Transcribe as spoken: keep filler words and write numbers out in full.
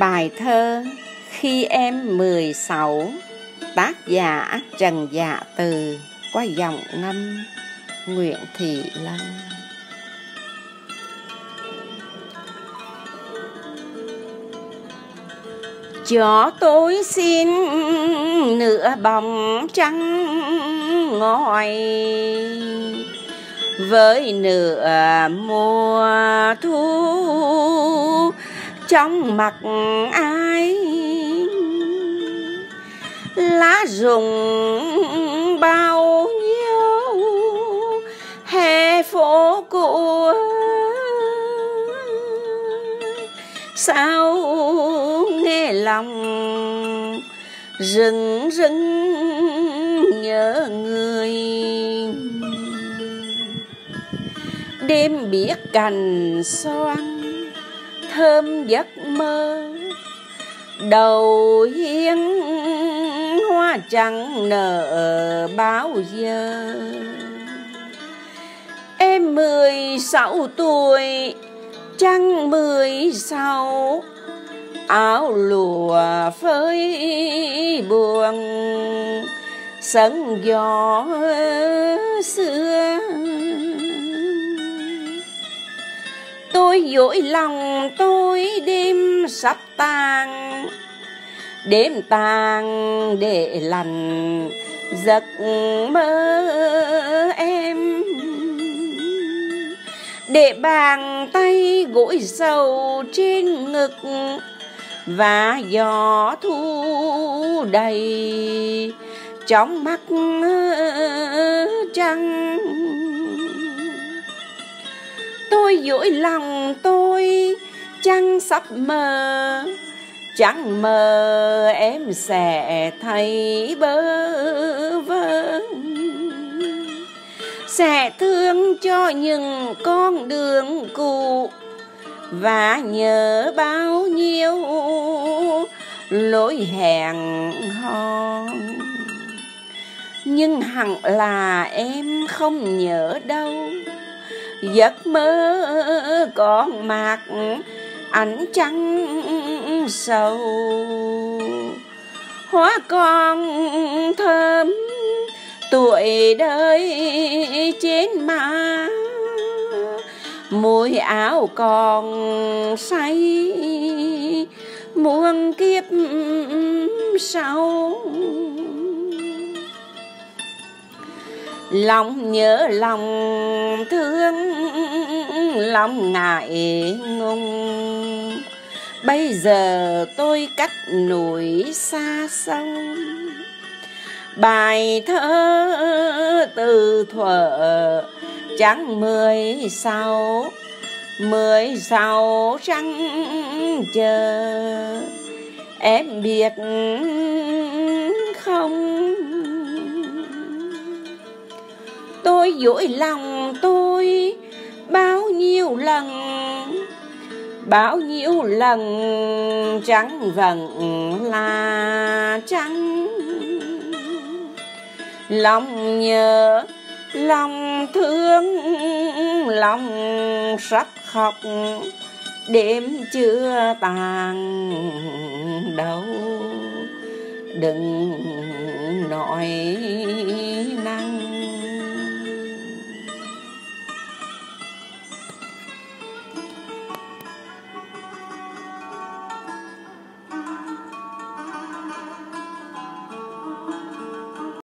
Bài thơ Khi em mười sáu, tác giả Trần Dạ Từ, qua giọng ngâm Nguyễn Thị Lân. Cho tôi xin nửa bóng trăng ngòi, với nửa mùa thu trong mặt ai. Lá rụng bao nhiêu hè phố cũ, sao nghe lòng rừng rừng nhớ người. Đêm biết cành xoan thơm giấc mơ, đầu hiên hoa trắng nở bao giờ. Em mười sáu tuổi trăng mười sáu, áo lụa phơi buồn sân gió xưa. Tôi dối lòng tôi đêm sắp tàn, đêm tàn để lành giấc mơ em. Để bàn tay gối sầu trên ngực và gió thu đầy trong mắt trăng. Tôi dối lòng tôi trăng sắp mờ, chẳng mờ em sẽ thấy bơ vơ. Sẽ thương cho những con đường cũ và nhớ bao nhiêu lối hẹn hò. Nhưng hẳn là em không nhớ đâu, giấc mơ còn mạc ánh trăng sầu. Hoa còn thơm tuổi đời trên má, mùi áo còn say muôn kiếp sau. Lòng nhớ lòng thương, lòng ngại ngùng, bây giờ tôi cách núi xa sông. Bài thơ từ thuở trăng mười sáu, mười sáu trăng chờ em biết không. Tôi dối lòng tôi bao nhiêu lần, bao nhiêu lần trắng vẫn là trắng. Lòng nhớ, lòng thương, lòng sắp khóc, đêm chưa tàn đâu. Đừng nói